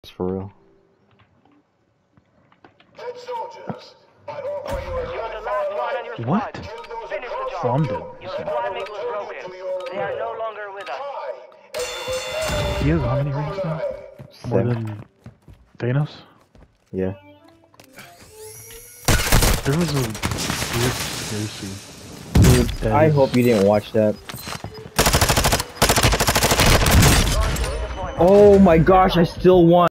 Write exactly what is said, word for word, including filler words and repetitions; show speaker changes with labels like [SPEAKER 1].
[SPEAKER 1] For real.
[SPEAKER 2] What? Oh, I'm dead.
[SPEAKER 3] They are no longer with us.
[SPEAKER 2] He has how many rings now? More than Thanos?
[SPEAKER 1] Yeah.
[SPEAKER 2] There was a weird conspiracy.
[SPEAKER 4] Dude, I hope you didn't watch that. Oh my gosh, I still won.